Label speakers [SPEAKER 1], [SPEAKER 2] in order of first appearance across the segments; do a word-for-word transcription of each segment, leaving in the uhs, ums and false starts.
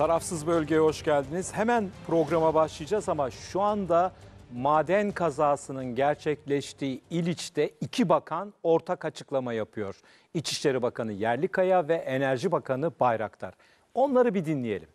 [SPEAKER 1] Tarafsız bölgeye hoş geldiniz. Hemen programa başlayacağız ama şu anda maden kazasının gerçekleştiği İliç'te iki bakan ortak açıklama yapıyor. İçişleri Bakanı Yerlikaya ve Enerji Bakanı Bayraktar. Onları bir dinleyelim.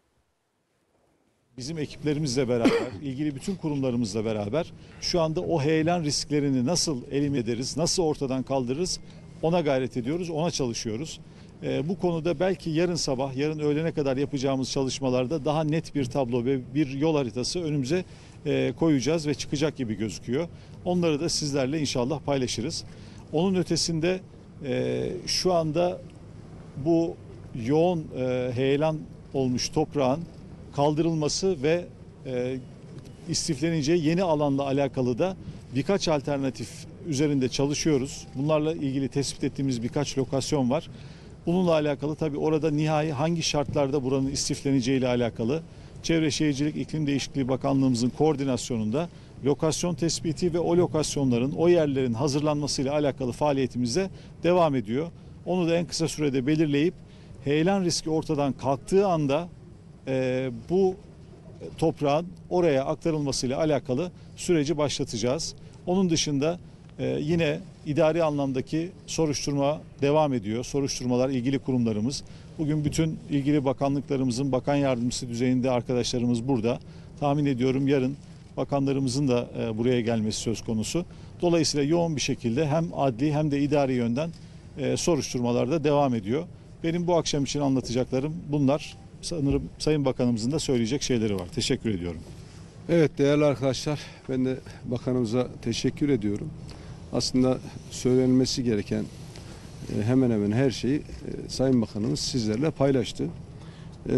[SPEAKER 2] Bizim ekiplerimizle beraber, ilgili bütün kurumlarımızla beraber şu anda o heyelan risklerini nasıl elimine ederiz, nasıl ortadan kaldırırız ona gayret ediyoruz, ona çalışıyoruz. Ee, bu konuda belki yarın sabah, yarın öğlene kadar yapacağımız çalışmalarda daha net bir tablo ve bir yol haritası önümüze e, koyacağız ve çıkacak gibi gözüküyor. Onları da sizlerle inşallah paylaşırız. Onun ötesinde e, şu anda bu yoğun e, heyelan olmuş toprağın kaldırılması ve e, istifleneceği yeni alanla alakalı da birkaç alternatif üzerinde çalışıyoruz. Bunlarla ilgili tespit ettiğimiz birkaç lokasyon var. Bununla alakalı tabii orada nihai hangi şartlarda buranın istifleneceği ile alakalı Çevre Şehircilik İklim Değişikliği Bakanlığımızın koordinasyonunda lokasyon tespiti ve o lokasyonların, o yerlerin hazırlanmasıyla alakalı faaliyetimiz de devam ediyor. Onu da en kısa sürede belirleyip heyelan riski ortadan kalktığı anda e, bu toprağın oraya aktarılmasıyla alakalı süreci başlatacağız. Onun dışında e, yine idari anlamdaki soruşturma devam ediyor. Soruşturmalar ilgili kurumlarımız. Bugün bütün ilgili bakanlıklarımızın bakan yardımcısı düzeyinde arkadaşlarımız burada. Tahmin ediyorum yarın bakanlarımızın da e, buraya gelmesi söz konusu. Dolayısıyla yoğun bir şekilde hem adli hem de idari yönden e, soruşturmalar da devam ediyor. Benim bu akşam için anlatacaklarım bunlar. Sanırım Sayın Bakanımızın da söyleyecek şeyleri var. Teşekkür ediyorum.
[SPEAKER 3] Evet değerli arkadaşlar, ben de bakanımıza teşekkür ediyorum. Aslında söylenmesi gereken e, hemen hemen her şeyi e, Sayın Bakanımız sizlerle paylaştı. E,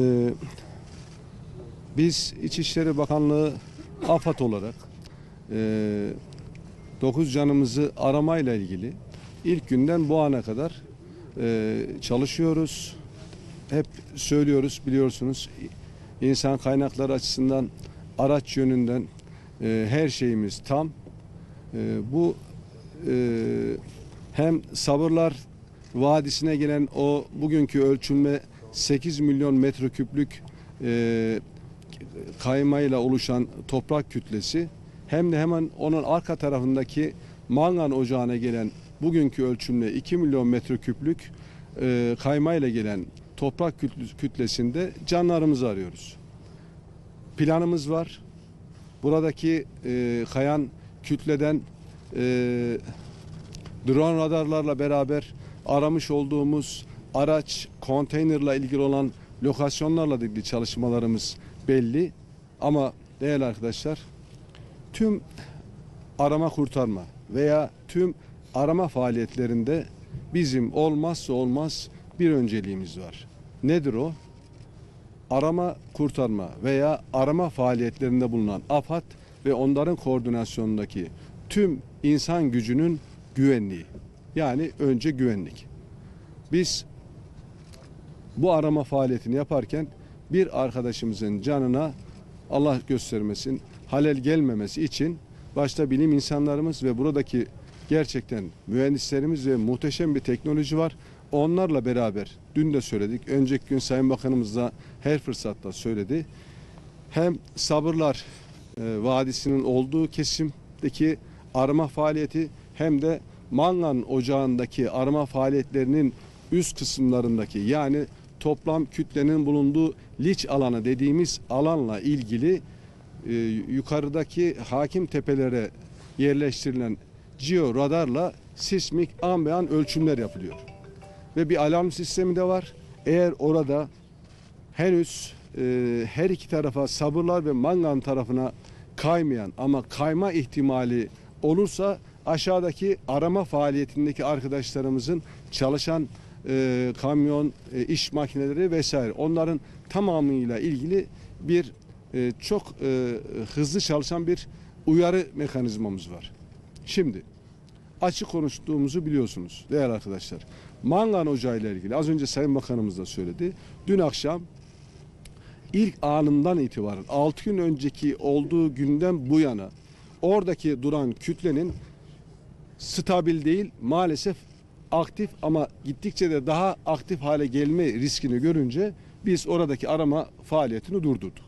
[SPEAKER 3] biz İçişleri Bakanlığı AFAD olarak e, dokuz canımızı aramayla ilgili ilk günden bu ana kadar e, çalışıyoruz. Hep söylüyoruz, biliyorsunuz, insan kaynakları açısından, araç yönünden e, her şeyimiz tam. E, bu e, hem Sabırlar Vadisi'ne gelen o bugünkü ölçülme sekiz milyon metreküplük e, kaymayla oluşan toprak kütlesi, hem de hemen onun arka tarafındaki mangan ocağına gelen bugünkü ölçümle iki milyon metreküplük e, kaymayla gelen toprak kütlesinde canlarımızı arıyoruz. Planımız var. Buradaki e, kayan kütleden e, drone radarlarla beraber aramış olduğumuz araç, konteynerla ilgili olan lokasyonlarla ilgili çalışmalarımız belli. Ama değerli arkadaşlar, tüm arama kurtarma veya tüm arama faaliyetlerinde bizim olmazsa olmaz bir önceliğimiz var. Nedir o? Arama kurtarma veya arama faaliyetlerinde bulunan AFAD ve onların koordinasyonundaki tüm insan gücünün güvenliği. Yani önce güvenlik. Biz bu arama faaliyetini yaparken bir arkadaşımızın canına Allah göstermesin halel gelmemesi için başta bilim insanlarımız ve buradaki gerçekten mühendislerimiz ve muhteşem bir teknoloji var. Onlarla beraber dün de söyledik. Önceki gün Sayın Bakanımız da her fırsatta söyledi. Hem Sabırlar e, Vadisi'nin olduğu kesimdeki arama faaliyeti hem de mangan ocağındaki arama faaliyetlerinin üst kısımlarındaki, yani toplam kütlenin bulunduğu liç alanı dediğimiz alanla ilgili e, yukarıdaki hakim tepelere yerleştirilen geo radarla sismik an be an ölçümler yapılıyor. Ve bir alarm sistemi de var. Eğer orada henüz e, her iki tarafa, Sabırlar ve mangan tarafına kaymayan ama kayma ihtimali olursa aşağıdaki arama faaliyetindeki arkadaşlarımızın çalışan e, kamyon, e, iş makineleri vesaire, onların tamamıyla ilgili bir e, çok e, hızlı çalışan bir uyarı mekanizmamız var. Şimdi açık konuştuğumuzu biliyorsunuz değerli arkadaşlar. Mangan Ocağı ile ilgili az önce Sayın Bakanımız da söyledi. Dün akşam ilk anından itibaren altı gün önceki olduğu günden bu yana oradaki duran kütlenin stabil değil, maalesef aktif, ama gittikçe de daha aktif hale gelme riskini görünce biz oradaki arama faaliyetini durdurduk.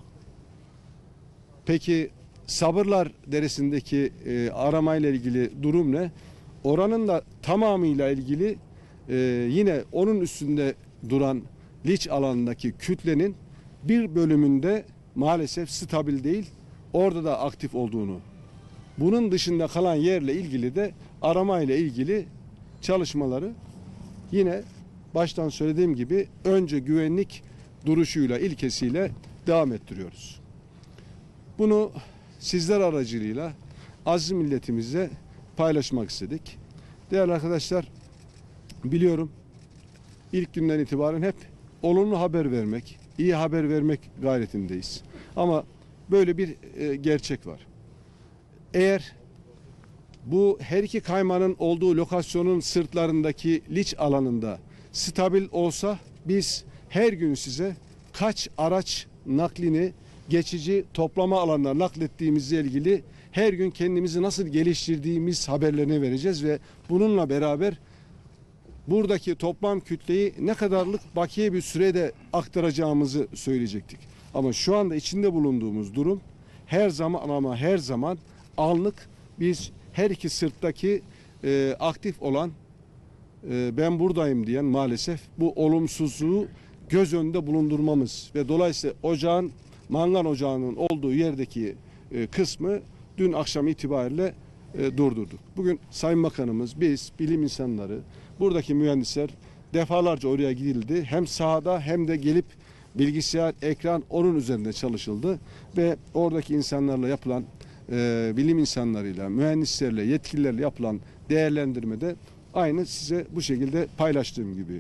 [SPEAKER 3] Peki Sabırlar Deresi'ndeki e, aramayla ilgili durum ne? Oranın da tamamıyla ilgili e, yine onun üstünde duran liç alanındaki kütlenin bir bölümünde maalesef stabil değil, orada da aktif olduğunu, bunun dışında kalan yerle ilgili de aramayla ilgili çalışmaları yine baştan söylediğim gibi önce güvenlik duruşuyla, ilkesiyle devam ettiriyoruz. Bunu sizler aracılığıyla aziz milletimizle paylaşmak istedik. Değerli arkadaşlar, biliyorum ilk günden itibaren hep olumlu haber vermek, iyi haber vermek gayretindeyiz. Ama böyle bir e, gerçek var. Eğer bu her iki kaymanın olduğu lokasyonun sırtlarındaki liç alanında stabil olsa biz her gün size kaç araç naklini geçici toplama alanına naklettiğimizle ilgili her gün kendimizi nasıl geliştirdiğimiz haberlerini vereceğiz ve bununla beraber buradaki toplam kütleyi ne kadarlık bakiye bir sürede aktaracağımızı söyleyecektik. Ama şu anda içinde bulunduğumuz durum her zaman ama her zaman anlık biz her iki sırttaki e, aktif olan e, ben buradayım diyen maalesef bu olumsuzluğu göz önünde bulundurmamız ve dolayısıyla ocağın mangan ocağının olduğu yerdeki e, kısmı dün akşam itibariyle e, durdurduk. Bugün Sayın Bakanımız, biz, bilim insanları, buradaki mühendisler defalarca oraya gidildi. Hem sahada hem de gelip bilgisayar, ekran onun üzerinde çalışıldı ve oradaki insanlarla yapılan e, bilim insanlarıyla, mühendislerle, yetkililerle yapılan değerlendirmede aynı size bu şekilde paylaştığım gibi.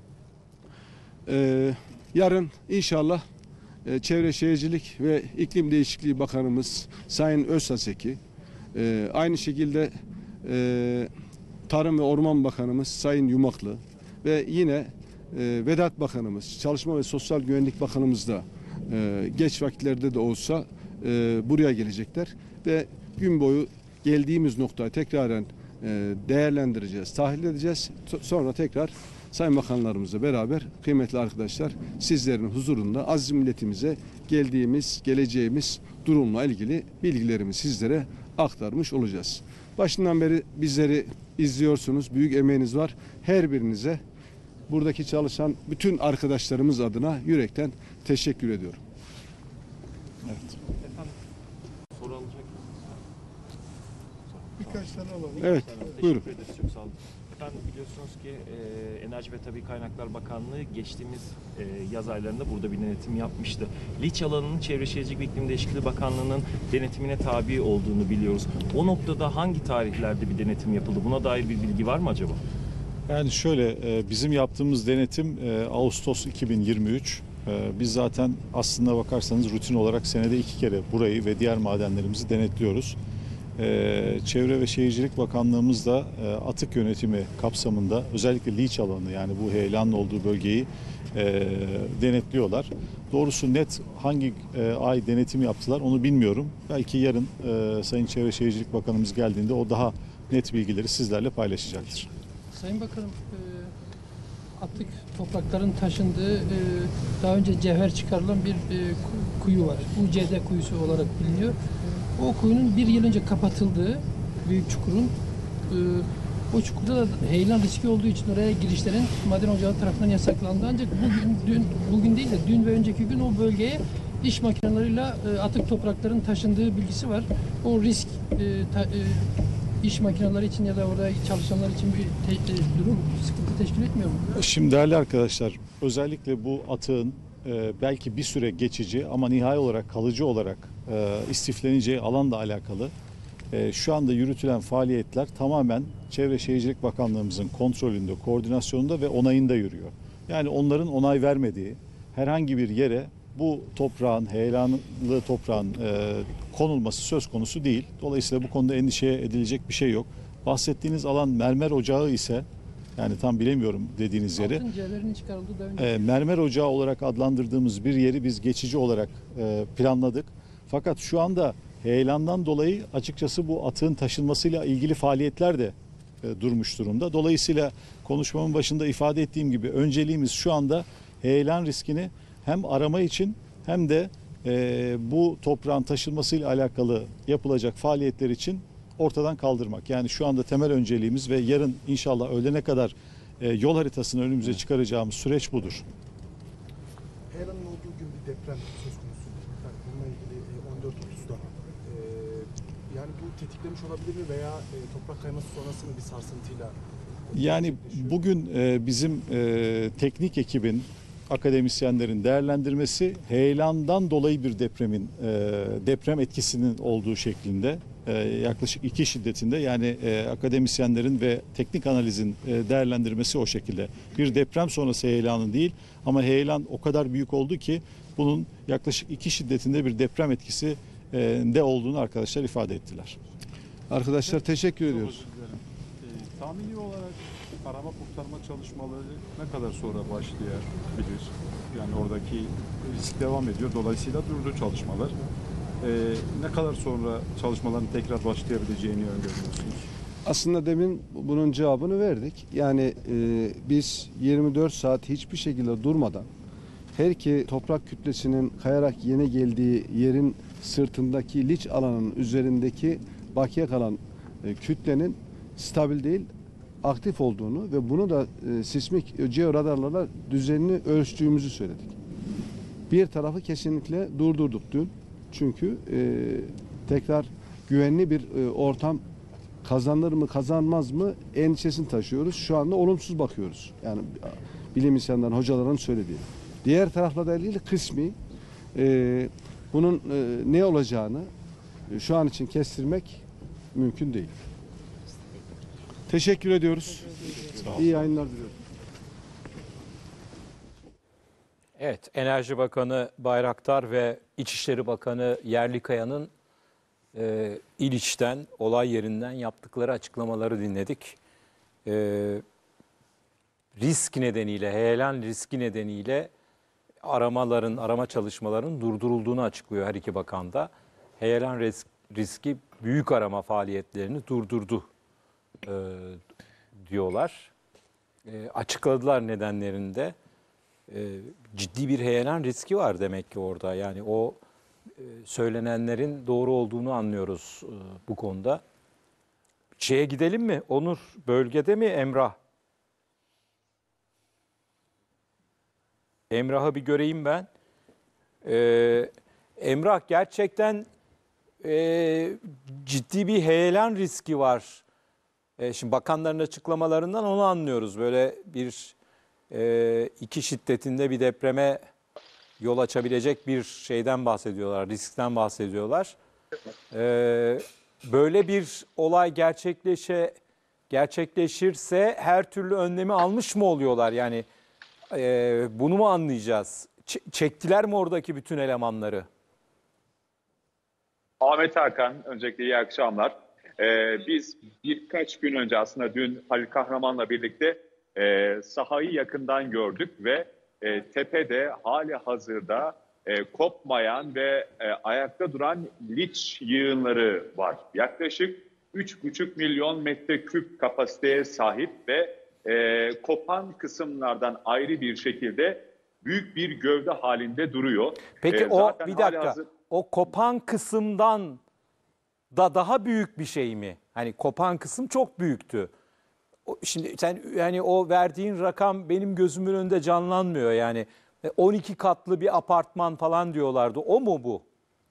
[SPEAKER 3] E, yarın inşallah e, Çevre Şehircilik ve İklim Değişikliği Bakanımız Sayın Özsaseki, e, aynı şekilde e, Tarım ve Orman Bakanımız Sayın Yumaklı ve yine e, Vedat Bakanımız, Çalışma ve Sosyal Güvenlik Bakanımız da e, geç vakitlerde de olsa e, buraya gelecekler ve gün boyu geldiğimiz noktayı tekraren e, değerlendireceğiz, tahlil edeceğiz. Sonra tekrar Sayın Bakanlarımızla beraber kıymetli arkadaşlar sizlerin huzurunda aziz milletimize geldiğimiz, geleceğimiz durumla ilgili bilgilerimi sizlere aktarmış olacağız. Başından beri bizleri izliyorsunuz. Büyük emeğiniz var. Her birinize buradaki çalışan bütün arkadaşlarımız adına yürekten teşekkür ediyorum.
[SPEAKER 2] Evet.
[SPEAKER 4] Efendim, soru alacak mısınız?
[SPEAKER 5] Birkaç tane alalım.
[SPEAKER 3] Evet,
[SPEAKER 4] Teşekkür
[SPEAKER 3] buyurun.
[SPEAKER 4] ederiz, çok sağ olun. Efendim, biliyorsunuz ki e, Enerji ve Tabii Kaynaklar Bakanlığı geçtiğimiz e, yaz aylarında burada bir denetim yapmıştı. Liç alanının Çevre Şehircilik ve İklim Değişikliği Bakanlığı'nın denetimine tabi olduğunu biliyoruz. O noktada hangi tarihlerde bir denetim yapıldı? Buna dair bir bilgi var mı acaba?
[SPEAKER 2] Yani şöyle, bizim yaptığımız denetim Ağustos iki bin yirmi üç. Biz zaten aslında bakarsanız rutin olarak senede iki kere burayı ve diğer madenlerimizi denetliyoruz. Çevre ve Şehircilik Bakanlığımız da atık yönetimi kapsamında özellikle liç alanı, yani bu heyelanın olduğu bölgeyi denetliyorlar. Doğrusu net hangi ay denetim yaptılar onu bilmiyorum. Belki yarın Sayın Çevre Şehircilik Bakanımız geldiğinde o daha net bilgileri sizlerle paylaşacaktır.
[SPEAKER 5] Sayın Bakanım, e, atık toprakların taşındığı e, daha önce cevher çıkarılan bir e, kuyu var. U C D kuyusu olarak biliniyor. O kuyunun bir yıl önce kapatıldığı büyük çukurun e, o çukurda da heyelan riski olduğu için oraya girişlerin maden ocağı tarafından yasaklandı. Ancak bugün, dün, bugün değil de dün ve önceki gün o bölgeye iş makineleriyle e, atık toprakların taşındığı bilgisi var. O risk e, ta, e, iş makineleri için ya da orada çalışanlar için bir te, e, durum sıkıntı teşkil etmiyor mu?
[SPEAKER 2] Şimdi değerli arkadaşlar, özellikle bu atığın e, belki bir süre geçici ama nihai olarak kalıcı olarak e, istifleneceği alanla alakalı e, şu anda yürütülen faaliyetler tamamen Çevre Şehircilik Bakanlığımızın kontrolünde, koordinasyonunda ve onayında yürüyor. Yani onların onay vermediği herhangi bir yere bu toprağın, heyelanlı toprağın e, konulması söz konusu değil. Dolayısıyla bu konuda endişeye edilecek bir şey yok. Bahsettiğiniz alan mermer ocağı ise, yani tam bilemiyorum dediğiniz yeri,
[SPEAKER 5] Altın cevherinin çıkarıldığı da önce.
[SPEAKER 2] e, mermer ocağı olarak adlandırdığımız bir yeri biz geçici olarak e, planladık. Fakat şu anda heyelandan dolayı açıkçası bu atığın taşınmasıyla ilgili faaliyetler de e, durmuş durumda. Dolayısıyla konuşmamın başında ifade ettiğim gibi önceliğimiz şu anda heyelan riskini hem arama için hem de e, bu toprağın taşınmasıyla alakalı yapılacak faaliyetler için ortadan kaldırmak. Yani şu anda temel önceliğimiz ve yarın inşallah öğlene kadar e, yol haritasını önümüze çıkaracağımız süreç budur.
[SPEAKER 6] Heyelan'ın olduğu gün bir deprem söz konusu. Yani bununla ilgili on dört otuzda e, yani bu tetiklemiş olabilir mi veya e, toprak kayması sonrası mı bir sarsıntıyla?
[SPEAKER 2] Yani bugün e, bizim e, teknik ekibin, akademisyenlerin değerlendirmesi heyelandan dolayı bir depremin, e, deprem etkisinin olduğu şeklinde. E, yaklaşık iki şiddetinde, yani e, akademisyenlerin ve teknik analizin e, değerlendirmesi o şekilde. Bir deprem sonrası heyelanın değil, ama heyelan o kadar büyük oldu ki bunun yaklaşık iki şiddetinde bir deprem etkisi e, de olduğunu arkadaşlar ifade ettiler.
[SPEAKER 3] Arkadaşlar teşekkür ediyoruz.
[SPEAKER 7] E, tahmini olarak arama kurtarma çalışmaları ne kadar sonra başlayabilir? Yani oradaki risk devam ediyor. Dolayısıyla durdu çalışmalar. E, ne kadar sonra çalışmaların tekrar başlayabileceğini öngörüyorsunuz?
[SPEAKER 3] Aslında demin bunun cevabını verdik. Yani e, biz yirmi dört saat hiçbir şekilde durmadan, her ki toprak kütlesinin kayarak yeni geldiği yerin sırtındaki liç alanının üzerindeki bakiye kalan e, kütlenin stabil değil, aktif olduğunu ve bunu da e, sismik georadarlarla düzenini ölçtüğümüzü söyledik. Bir tarafı kesinlikle durdurduk dün. Çünkü e, tekrar güvenli bir e, ortam kazanır mı kazanmaz mı endişesini taşıyoruz. Şu anda olumsuz bakıyoruz. Yani bilim insanların, hocaların söylediği. Diğer tarafla ilgili kısmi e, bunun e, ne olacağını e, şu an için kestirmek mümkün değil. Teşekkür ediyoruz. İyi yayınlar diliyorum.
[SPEAKER 1] Evet, Enerji Bakanı Bayraktar ve İçişleri Bakanı Yerlikaya'nın e, İliç'ten, olay yerinden yaptıkları açıklamaları dinledik. E, risk nedeniyle, heyelan riski nedeniyle aramaların, arama çalışmalarının durdurulduğunu açıklıyor her iki bakan da. Heyelan risk, riski büyük arama faaliyetlerini durdurdu e, diyorlar. E, açıkladılar nedenlerinde. E, ciddi bir heyelan riski var demek ki orada. Yani o e, söylenenlerin doğru olduğunu anlıyoruz e, bu konuda. Şeye gidelim mi? Onur, bölgede mi Emrah? Emrah'ı bir göreyim ben. Ee, Emrah, gerçekten e, ciddi bir heyelan riski var. E, şimdi bakanların açıklamalarından onu anlıyoruz. Böyle bir e, iki şiddetinde bir depreme yol açabilecek bir şeyden bahsediyorlar, riskten bahsediyorlar. E, böyle bir olay gerçekleşe gerçekleşirse her türlü önlemi almış mı oluyorlar? Yani e, bunu mu anlayacağız? Ç- çektiler mi oradaki bütün elemanları?
[SPEAKER 8] Ahmet Hakan, öncelikle iyi akşamlar. Ee, biz birkaç gün önce, aslında dün Halil Kahraman'la birlikte e, sahayı yakından gördük ve e, tepede hali hazırda e, kopmayan ve e, ayakta duran liç yığınları var. Yaklaşık üç buçuk milyon metreküp kapasiteye sahip ve e, kopan kısımlardan ayrı bir şekilde büyük bir gövde halinde duruyor.
[SPEAKER 1] Peki
[SPEAKER 8] E,
[SPEAKER 1] o
[SPEAKER 8] zaten
[SPEAKER 1] bir
[SPEAKER 8] hali
[SPEAKER 1] dakika.
[SPEAKER 8] hazır-
[SPEAKER 1] O kopan kısımdan da daha büyük bir şey mi? Hani kopan kısım çok büyüktü. O, şimdi sen yani o verdiğin rakam benim gözümün önünde canlanmıyor yani. on iki katlı bir apartman falan diyorlardı. O mu bu?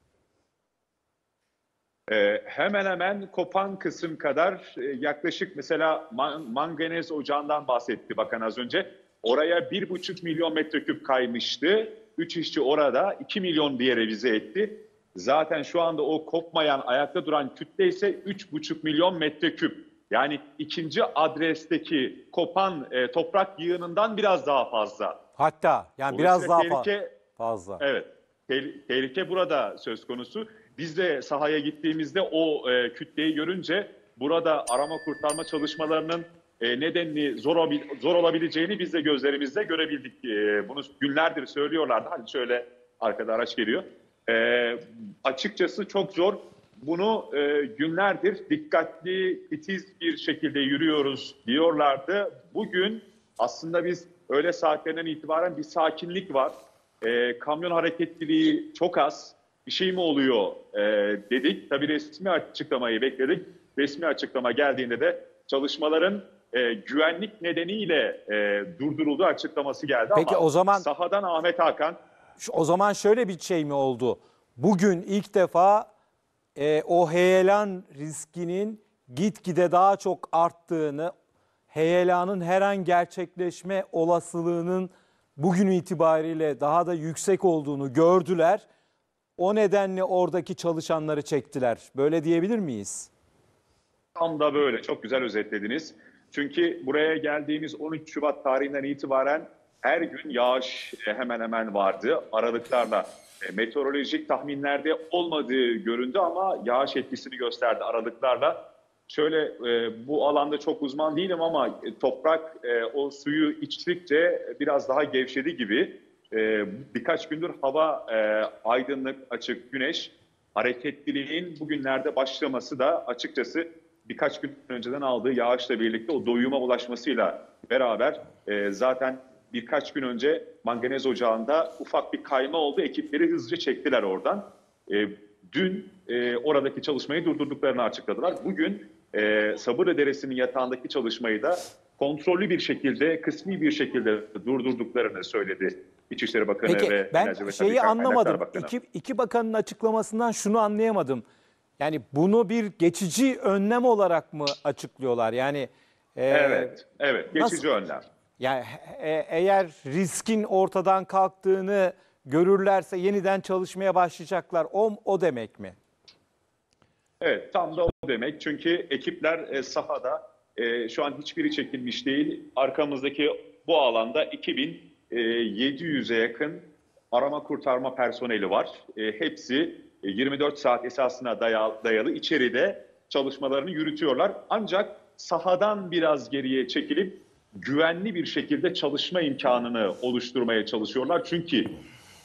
[SPEAKER 8] Ee, hemen hemen kopan kısım kadar e, yaklaşık, mesela man- manganez ocağından bahsetti bakan az önce. Oraya bir buçuk milyon metreküp kaymıştı. Üç işçi orada iki milyon diye revize etti. Zaten şu anda o kopmayan, ayakta duran kütle ise üç buçuk milyon metreküp. Yani ikinci adresteki kopan e, toprak yığınından biraz daha fazla.
[SPEAKER 1] Hatta yani biraz daha
[SPEAKER 8] Dolayısıyla
[SPEAKER 1] fa-
[SPEAKER 8] tehlike-
[SPEAKER 1] fazla.
[SPEAKER 8] Evet, te- tehlike burada söz konusu. Biz de sahaya gittiğimizde o e, kütleyi görünce burada arama kurtarma çalışmalarının e, nedenli zor, obi- zor olabileceğini biz de gözlerimizle görebildik. E, bunu günlerdir söylüyorlardı. Hadi şöyle, arkada araç geliyor. E, açıkçası çok zor. Bunu e, günlerdir dikkatli, titiz bir şekilde yürüyoruz diyorlardı. Bugün aslında biz öğle saatlerinden itibaren bir sakinlik var. e, kamyon hareketliliği çok az, bir şey mi oluyor e, dedik. Tabii resmi açıklamayı bekledik. Resmi açıklama geldiğinde de çalışmaların e, güvenlik nedeniyle e, durdurulduğu açıklaması geldi.
[SPEAKER 1] Peki
[SPEAKER 8] ama
[SPEAKER 1] o zaman
[SPEAKER 8] sahadan Ahmet Hakan,
[SPEAKER 1] Şu- O zaman şöyle bir şey mi oldu? Bugün ilk defa e, o heyelan riskinin gitgide daha çok arttığını, heyelanın her an gerçekleşme olasılığının bugün itibariyle daha da yüksek olduğunu gördüler. O nedenle oradaki çalışanları çektiler. Böyle diyebilir miyiz?
[SPEAKER 8] tam da böyle çok güzel özetlediniz. Çünkü buraya geldiğimiz on üç Şubat tarihinden itibaren her gün yağış e, hemen hemen vardı. Aralıklarla e, meteorolojik tahminlerde olmadığı göründü ama yağış etkisini gösterdi aralıklarla. Şöyle e, bu alanda çok uzman değilim ama e, toprak e, o suyu içtikçe biraz daha gevşedi gibi. E, birkaç gündür hava e, aydınlık, açık, güneş. Hareketliliğin bugünlerde başlaması da açıkçası birkaç gün önceden aldığı yağışla birlikte o doyuma ulaşmasıyla beraber e, zaten birkaç gün önce manganez ocağında ufak bir kayma oldu. Ekipleri hızlıca çektiler oradan. E, dün e, oradaki çalışmayı durdurduklarını açıkladılar. Bugün e, Sabırlı Deresi'nin yatağındaki çalışmayı da kontrollü bir şekilde, kısmi bir şekilde durdurduklarını söyledi İçişleri Bakanı
[SPEAKER 1] Peki
[SPEAKER 8] ve
[SPEAKER 1] ben
[SPEAKER 8] Enerji ve Tabii
[SPEAKER 1] şeyi
[SPEAKER 8] Kaynaklar
[SPEAKER 1] anlamadım.
[SPEAKER 8] Bakanı.
[SPEAKER 1] İki, iki bakanın açıklamasından şunu anlayamadım. Yani bunu bir geçici önlem olarak mı açıklıyorlar? Yani e,
[SPEAKER 8] Evet, evet. Geçici
[SPEAKER 1] nasıl-
[SPEAKER 8] önlem.
[SPEAKER 1] Yani e- eğer riskin ortadan kalktığını görürlerse yeniden çalışmaya başlayacaklar. O, o demek mi?
[SPEAKER 8] Evet, tam da o demek. Çünkü ekipler e, sahada e, şu an hiçbiri çekilmiş değil. Arkamızdaki bu alanda iki bin yedi yüze yakın arama kurtarma personeli var. E, hepsi e, yirmi dört saat esasına dayalı, dayalı içeride çalışmalarını yürütüyorlar. Ancak sahadan biraz geriye çekilip güvenli bir şekilde çalışma imkanını oluşturmaya çalışıyorlar. Çünkü e,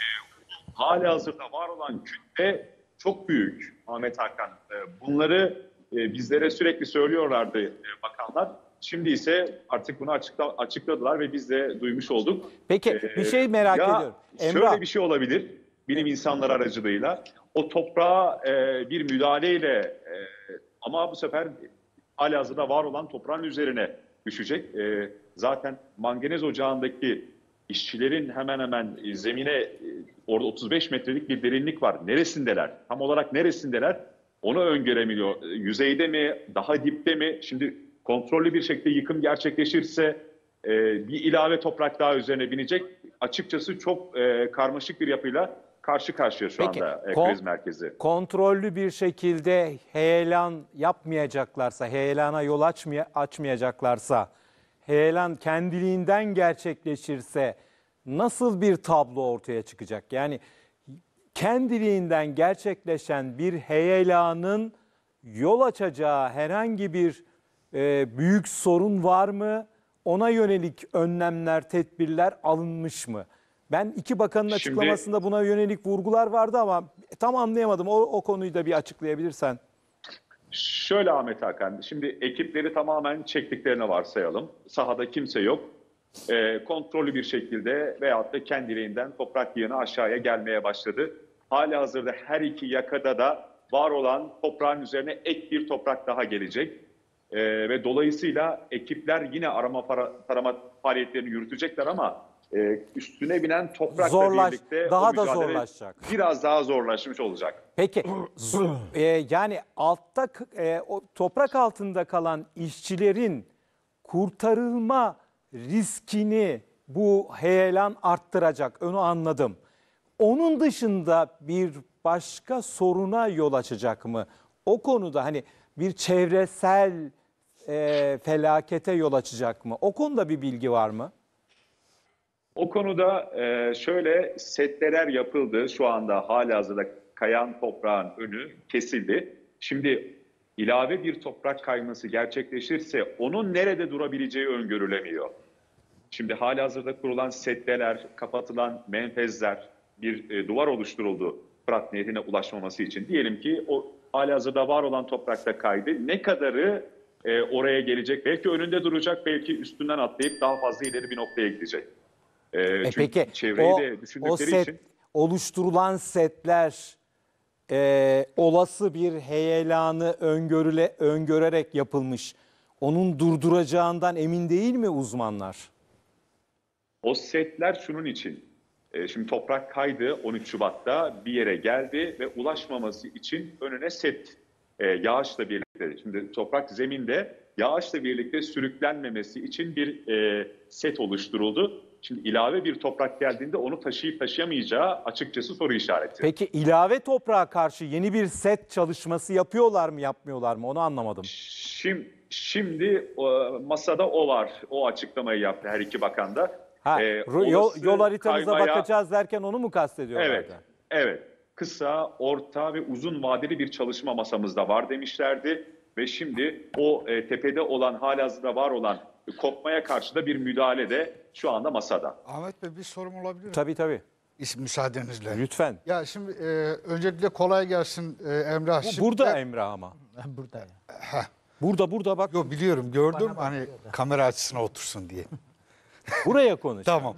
[SPEAKER 8] halihazırda var olan kütle çok büyük Ahmet Hakan. E, bunları e, bizlere sürekli söylüyorlardı e, bakanlar. Şimdi ise artık bunu açıkla, açıkladılar ve biz de duymuş olduk.
[SPEAKER 1] Peki
[SPEAKER 8] Ee,
[SPEAKER 1] bir şey merak
[SPEAKER 8] ya
[SPEAKER 1] ediyorum. Emrah,
[SPEAKER 8] Şöyle bir şey olabilir bilim insanları aracılığıyla. O toprağa e, bir müdahaleyle e, ama bu sefer halihazırda var olan toprağın üzerine düşecek. E, zaten manganez ocağındaki işçilerin hemen hemen e, zemine e, orada otuz beş metrelik bir derinlik var. Neresindeler? Tam olarak neresindeler? Onu öngöremiyor. E, Yüzeyde mi? Daha dipte mi? Şimdi kontrollü bir şekilde yıkım gerçekleşirse e, bir ilave toprak daha üzerine binecek. Açıkçası çok e, karmaşık bir yapıyla karşı karşıya şu
[SPEAKER 1] Peki,
[SPEAKER 8] anda e,
[SPEAKER 1] kon-
[SPEAKER 8] kriz merkezi.
[SPEAKER 1] kontrollü bir şekilde heyelan yapmayacaklarsa, heyelana yol açmaya, açmayacaklarsa, heyelan kendiliğinden gerçekleşirse nasıl bir tablo ortaya çıkacak? Yani kendiliğinden gerçekleşen bir heyelanın yol açacağı herhangi bir e, büyük sorun var mı? Ona yönelik önlemler, tedbirler alınmış mı? Ben iki bakanın
[SPEAKER 8] Şimdi-
[SPEAKER 1] açıklamasında buna yönelik vurgular vardı ama tam anlayamadım. O, o konuyu da bir açıklayabilirsen.
[SPEAKER 8] Şöyle Ahmet Hakan, şimdi ekipleri tamamen çektiklerini varsayalım. Sahada kimse yok. E, kontrollü bir şekilde veyahut da kendiliğinden toprak yığını aşağıya gelmeye başladı. Halihazırda her iki yakada da var olan toprağın üzerine ek bir toprak daha gelecek. E, ve dolayısıyla ekipler yine arama para, tarama faaliyetlerini yürütecekler ama e, üstüne binen toprakla
[SPEAKER 1] Zorlaş-
[SPEAKER 8] birlikte
[SPEAKER 1] daha
[SPEAKER 8] o
[SPEAKER 1] da
[SPEAKER 8] mücadele
[SPEAKER 1] zorlaşacak.
[SPEAKER 8] biraz daha zorlaşmış olacak.
[SPEAKER 1] Peki z- e, yani altta k- e, o toprak altında kalan işçilerin kurtarılma riskini bu heyelan arttıracak. Onu anladım. Onun dışında bir başka soruna yol açacak mı? O konuda hani bir çevresel e, felakete yol açacak mı? O konuda bir bilgi var mı?
[SPEAKER 8] O konuda e, şöyle setleler yapıldı. Şu anda halihazırda kayan toprağın önü kesildi. Şimdi ilave bir toprak kayması gerçekleşirse onun nerede durabileceği öngörülemiyor. Şimdi halihazırda kurulan setleler, kapatılan menfezler, bir e, duvar oluşturuldu Fırat Nehri'ne ulaşmaması için. Diyelim ki o halihazırda var olan toprakta kaydı. Ne kadarı e, oraya gelecek? Belki önünde duracak, belki üstünden atlayıp daha fazla ileri bir noktaya gidecek. E,
[SPEAKER 1] E
[SPEAKER 8] çünkü
[SPEAKER 1] peki
[SPEAKER 8] çevreyi
[SPEAKER 1] o,
[SPEAKER 8] de
[SPEAKER 1] o
[SPEAKER 8] düşündükleri
[SPEAKER 1] set,
[SPEAKER 8] için.
[SPEAKER 1] oluşturulan setler e, olası bir heyelanı öngörüle, öngörerek yapılmış. Onun durduracağından emin değil mi uzmanlar?
[SPEAKER 8] O setler şunun için. E, şimdi toprak kaydı on üç Şubat'ta bir yere geldi ve ulaşmaması için önüne set e, yağışla birlikte. Şimdi toprak zeminde yağışla birlikte sürüklenmemesi için bir e, set oluşturuldu. Şimdi ilave bir toprak geldiğinde onu taşıyıp taşıyamayacağı açıkçası soru işareti.
[SPEAKER 1] Peki ilave toprağa karşı yeni bir set çalışması yapıyorlar mı yapmıyorlar mı onu anlamadım.
[SPEAKER 8] Şimdi, şimdi o, masada o var. O açıklamayı yaptı her iki bakan da.
[SPEAKER 1] Ha,
[SPEAKER 8] Ee,
[SPEAKER 1] ro- yol,
[SPEAKER 8] olası
[SPEAKER 1] yol haritamıza
[SPEAKER 8] kaymaya-
[SPEAKER 1] bakacağız derken onu mu kastediyorlardı?
[SPEAKER 8] Evet, evet. Kısa, orta ve uzun vadeli bir çalışma masamızda var demişlerdi. Ve şimdi o e, tepede olan, halihazırda var olan kopmaya karşı da bir müdahale de şu anda masada.
[SPEAKER 9] Ahmet Bey bir sorum olabilir mi?
[SPEAKER 1] Tabii tabii.
[SPEAKER 9] İs- Müsaadenizle.
[SPEAKER 1] Lütfen.
[SPEAKER 9] Ya şimdi e, öncelikle kolay gelsin e, Emrah.
[SPEAKER 1] Bu,
[SPEAKER 9] Şimdi
[SPEAKER 1] burada
[SPEAKER 9] de-
[SPEAKER 1] Emrah ama.
[SPEAKER 10] Burada ya.
[SPEAKER 9] Heh.
[SPEAKER 1] Burada burada bak.
[SPEAKER 9] Yo, biliyorum gördüm
[SPEAKER 10] Bana bak
[SPEAKER 9] hani
[SPEAKER 10] diyor da.
[SPEAKER 9] kamera açısına otursun diye.
[SPEAKER 1] Buraya konuş.
[SPEAKER 9] Tamam.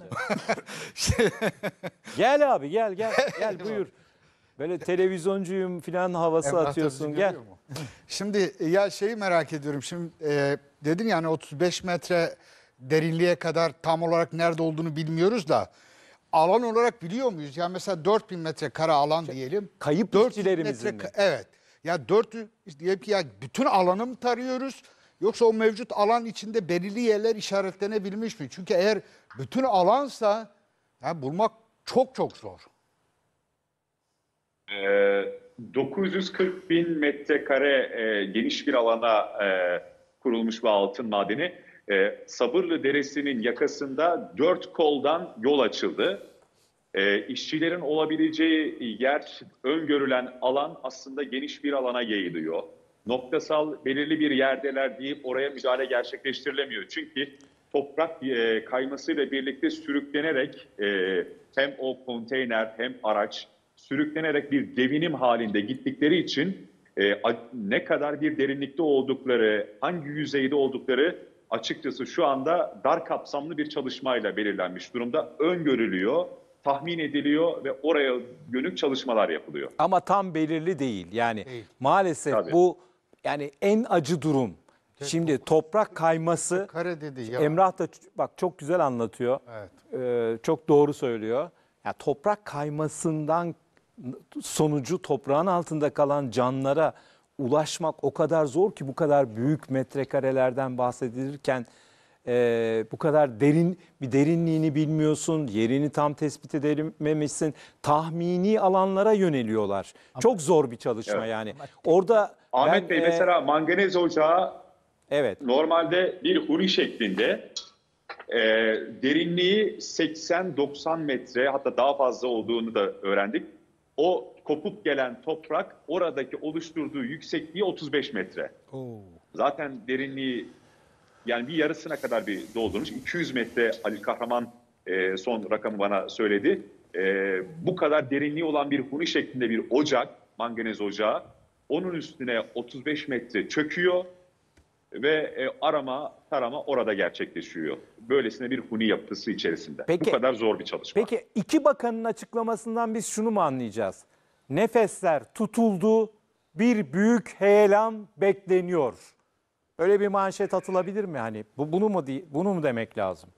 [SPEAKER 1] Gel abi gel gel. Gel buyur. Böyle televizyoncuyum falan havası
[SPEAKER 9] Emrah da
[SPEAKER 1] atıyorsun.
[SPEAKER 9] bizi
[SPEAKER 1] Gel.
[SPEAKER 9] görüyor mu? Şimdi ya şeyi merak ediyorum. Şimdi e, dedin yani otuz beş metre derinliğe kadar tam olarak nerede olduğunu bilmiyoruz da alan olarak biliyor muyuz? Yani mesela dört bin metre kare alan diyelim.
[SPEAKER 1] Kayıp
[SPEAKER 9] dört yüz
[SPEAKER 1] işçilerimizin
[SPEAKER 9] metre
[SPEAKER 1] mi?
[SPEAKER 9] ka- Evet. Ya dört yüz diyelim ki ya bütün alanı mı tarıyoruz? Yoksa o mevcut alan içinde belirli yerler işaretlenebilmiş mi? Çünkü eğer bütün alansa ya bulmak çok çok zor.
[SPEAKER 8] Ee, dokuz yüz kırk bin metrekare e, geniş bir alana e, kurulmuş bu altın madeni. E, Sabırlı Deresi'nin yakasında dört koldan yol açıldı. E, işçilerin olabileceği yer, öngörülen alan aslında geniş bir alana yayılıyor. Noktasal belirli bir yerdeler deyip oraya müdahale gerçekleştirilemiyor. Çünkü toprak e, kaymasıyla birlikte sürüklenerek e, hem o konteyner hem araç sürüklenerek bir devinim halinde gittikleri için e, a- ne kadar bir derinlikte oldukları, hangi yüzeyde oldukları açıkçası şu anda dar kapsamlı bir çalışmayla belirlenmiş durumda. Öngörülüyor, tahmin ediliyor ve oraya yönelik çalışmalar yapılıyor.
[SPEAKER 1] Ama tam belirli değil. Yani
[SPEAKER 9] Değil.
[SPEAKER 1] maalesef
[SPEAKER 8] Tabii.
[SPEAKER 1] bu yani en acı durum. Şimdi toprak kayması
[SPEAKER 9] Kare dedi ya.
[SPEAKER 1] Emrah da ç- bak çok güzel anlatıyor.
[SPEAKER 9] Evet.
[SPEAKER 1] Ee, çok doğru söylüyor. Ya toprak kaymasından sonucu toprağın altında kalan canlara ulaşmak o kadar zor ki bu kadar büyük metrekarelerden bahsedilirken e, bu kadar derin bir derinliğini bilmiyorsun, yerini tam tespit edememişsin. Tahmini alanlara yöneliyorlar. Çok zor bir çalışma
[SPEAKER 8] Evet.
[SPEAKER 1] yani. Orada
[SPEAKER 8] Ahmet
[SPEAKER 1] ben,
[SPEAKER 8] Bey
[SPEAKER 1] e,
[SPEAKER 8] mesela manganez ocağı
[SPEAKER 1] evet.
[SPEAKER 8] normalde bir huri şeklinde e, derinliği seksen doksan metre hatta daha fazla olduğunu da öğrendik. O kopup gelen toprak oradaki oluşturduğu yüksekliği otuz beş metre. Zaten derinliği yani bir yarısına kadar bir doldurmuş. iki yüz metre Ali Kahraman e, son rakamı bana söyledi. E, bu kadar derinliği olan bir huni şeklinde bir ocak, manganez ocağı. Onun üstüne otuz beş metre çöküyor ve e, arama, tarama orada gerçekleşiyor. Böylesine bir huni yapısı içerisinde.
[SPEAKER 1] Peki-
[SPEAKER 8] Bu kadar zor bir çalışma.
[SPEAKER 1] Peki iki bakanın açıklamasından biz şunu mu anlayacağız? Nefesler tutuldu, bir büyük heyelan bekleniyor. Öyle bir manşet atılabilir mi hani? Bu bunu mu di- bunu mu demek lazım?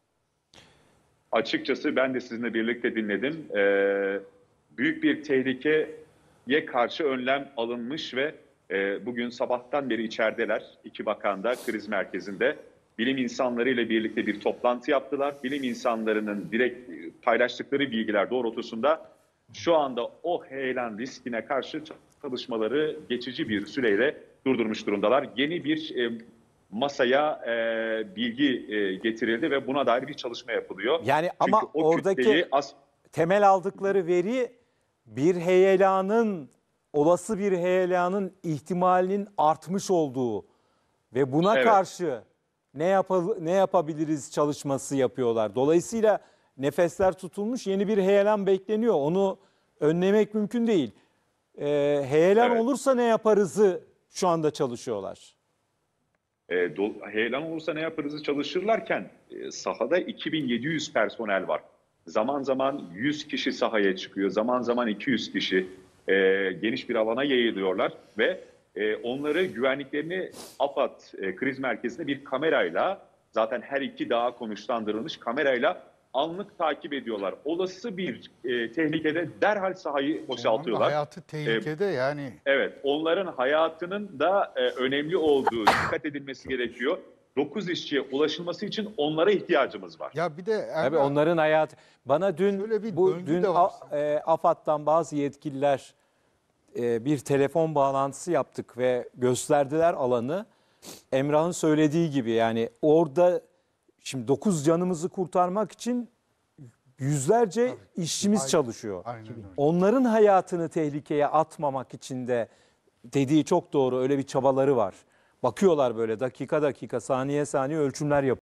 [SPEAKER 8] Açıkçası ben de sizinle birlikte dinledim. Ee, büyük bir tehlikeye karşı önlem alınmış ve e, bugün sabahtan beri içerideler. İki bakan da kriz merkezinde bilim insanlarıyla birlikte bir toplantı yaptılar. Bilim insanlarının direkt paylaştıkları bilgiler doğrultusunda şu anda o heyelan riskine karşı çalışmaları geçici bir süreyle durdurmuş durumdalar. Yeni bir e, masaya e, bilgi e, getirildi ve buna dair bir çalışma yapılıyor.
[SPEAKER 1] Yani
[SPEAKER 8] Çünkü
[SPEAKER 1] ama
[SPEAKER 8] o
[SPEAKER 1] oradaki
[SPEAKER 8] kütleyi as-
[SPEAKER 1] temel aldıkları veri bir heyelanın, olası bir heyelanın ihtimalinin artmış olduğu ve buna
[SPEAKER 8] Evet.
[SPEAKER 1] karşı ne yapal- ne yapabiliriz çalışması yapıyorlar. Dolayısıyla nefesler tutulmuş, yeni bir heyelan bekleniyor. Onu önlemek mümkün değil. Ee, heyelan
[SPEAKER 8] Evet.
[SPEAKER 1] olursa ne yaparızı şu anda çalışıyorlar.
[SPEAKER 8] E, do- heyelan olursa ne yaparızı çalışırlarken e, sahada iki bin yedi yüz personel var. Zaman zaman yüz kişi sahaya çıkıyor, zaman zaman iki yüz kişi e, geniş bir alana yayılıyorlar ve e, onları güvenliklerini AFAD e, kriz merkezinde bir kamerayla, zaten her iki dağa konuşlandırılmış kamerayla anlık takip ediyorlar. Olası bir e, tehlikede derhal sahayı boşaltıyorlar.
[SPEAKER 9] Hayatı tehlikede yani.
[SPEAKER 8] Evet, onların hayatının da e, önemli olduğu dikkat edilmesi gerekiyor. dokuz işçiye ulaşılması için onlara ihtiyacımız var.
[SPEAKER 9] Ya bir de Emrah,
[SPEAKER 1] Tabii onların hayatı. Bana dün
[SPEAKER 9] Şöyle bir
[SPEAKER 1] bu
[SPEAKER 9] döngü
[SPEAKER 1] dün
[SPEAKER 9] de var.
[SPEAKER 1] A- e, AFAD'dan bazı yetkililer e, bir telefon bağlantısı yaptık ve gösterdiler alanı. Emrah'ın söylediği gibi yani orada şimdi dokuz canımızı kurtarmak için yüzlerce işçimiz
[SPEAKER 9] Aynen.
[SPEAKER 1] çalışıyor.
[SPEAKER 9] Aynen öyle.
[SPEAKER 1] Onların hayatını tehlikeye atmamak için de dediği çok doğru, öyle bir çabaları var. Bakıyorlar böyle dakika dakika, saniye saniye ölçümler yapıyorlar.